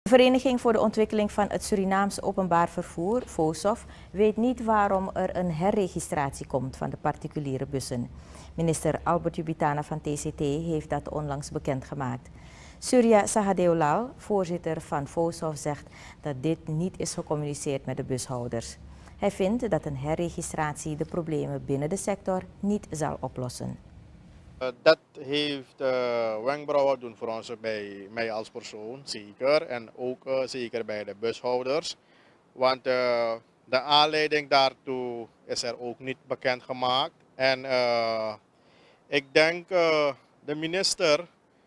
De Vereniging voor de Ontwikkeling van het Surinaams Openbaar Vervoer, VOSOF, weet niet waarom er een herregistratie komt van de particuliere bussen. Minister Albert Jubitana van TCT heeft dat onlangs bekendgemaakt. Surya Sahadeolal, voorzitter van VOSOF, zegt dat dit niet is gecommuniceerd met de bushouders. Hij vindt dat een herregistratie de problemen binnen de sector niet zal oplossen. Dat heeft wenkbrauwen doen voor ons, bij mij als persoon, zeker. En ook zeker bij de bushouders. Want de aanleiding daartoe is er ook niet bekendgemaakt. En ik denk de minister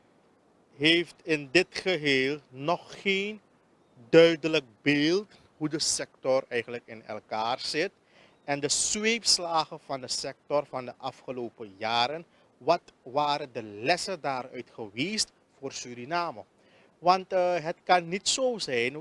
heeft in dit geheel nog geen duidelijk beeld hoe de sector eigenlijk in elkaar zit. En de zweepslagen van de sector van de afgelopen jaren. Wat waren de lessen daaruit geweest voor Suriname? Want het kan niet zo zijn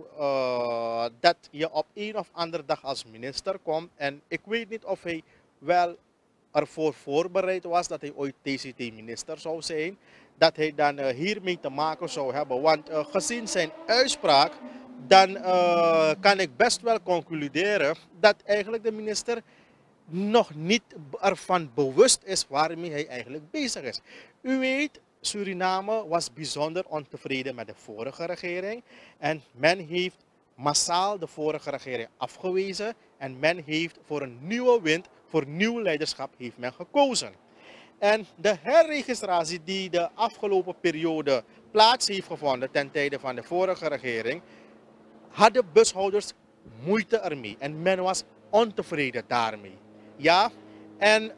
dat je op een of andere dag als minister komt. En ik weet niet of hij wel ervoor voorbereid was dat hij ooit TCT-minister zou zijn. Dat hij dan hiermee te maken zou hebben. Want gezien zijn uitspraak, dan kan ik best wel concluderen dat eigenlijk de minister nog niet ervan bewust is waarmee hij eigenlijk bezig is. U weet, Suriname was bijzonder ontevreden met de vorige regering. En men heeft massaal de vorige regering afgewezen. En men heeft voor een nieuwe wind, voor nieuw leiderschap heeft men gekozen. En de herregistratie die de afgelopen periode plaats heeft gevonden ten tijde van de vorige regering, hadden bushouders moeite ermee. En men was ontevreden daarmee. Ja, en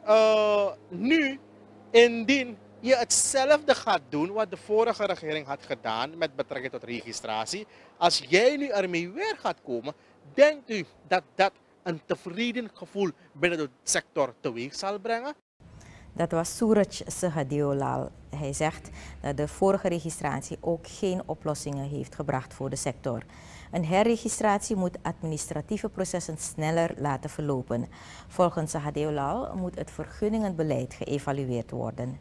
nu, indien je hetzelfde gaat doen wat de vorige regering had gedaan met betrekking tot registratie, als jij nu ermee weer gaat komen, denkt u dat dat een tevreden gevoel binnen de sector teweeg zal brengen? Dat was Surya Sahadeolal. Hij zegt dat de vorige registratie ook geen oplossingen heeft gebracht voor de sector. Een herregistratie moet administratieve processen sneller laten verlopen. Volgens Sahadeolal moet het vergunningenbeleid geëvalueerd worden.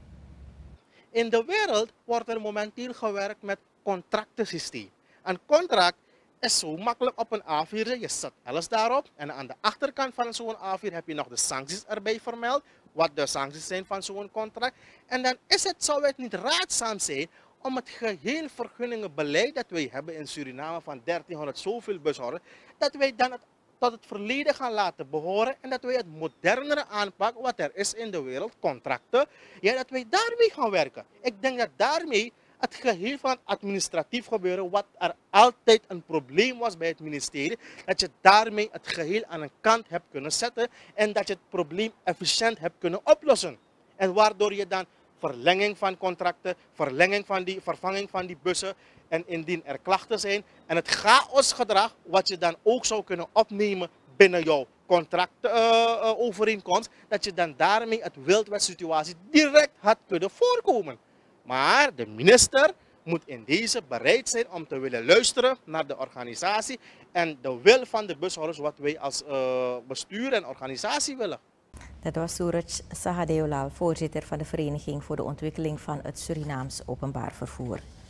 In de wereld wordt er momenteel gewerkt met contractensysteem. Een contract is zo makkelijk op een A4. Je zet alles daarop en aan de achterkant van zo'n A4 heb je nog de sancties erbij vermeld. Wat de sancties zijn van zo'n contract. En dan zou het niet raadzaam zijn om het geheel vergunningenbeleid dat wij hebben in Suriname van 1300 zoveel bushouders, dat wij dan tot het verleden gaan laten behoren en dat wij het modernere aanpak wat er is in de wereld, contracten, ja, dat wij daarmee gaan werken. Ik denk dat daarmee het geheel van het administratief gebeuren, wat er altijd een probleem was bij het ministerie, dat je daarmee het geheel aan een kant hebt kunnen zetten en dat je het probleem efficiënt hebt kunnen oplossen. En waardoor je dan verlenging van contracten, vervanging van die bussen en indien er klachten zijn en het chaosgedrag wat je dan ook zou kunnen opnemen binnen jouw contractovereenkomst, dat je dan daarmee het wildwest-situatie direct had kunnen voorkomen. Maar de minister moet in deze bereid zijn om te willen luisteren naar de organisatie en de wil van de bushouders wat wij als bestuur en organisatie willen. Dat was Surya Sahadeolal, voorzitter van de Vereniging voor de Ontwikkeling van het Surinaams Openbaar Vervoer.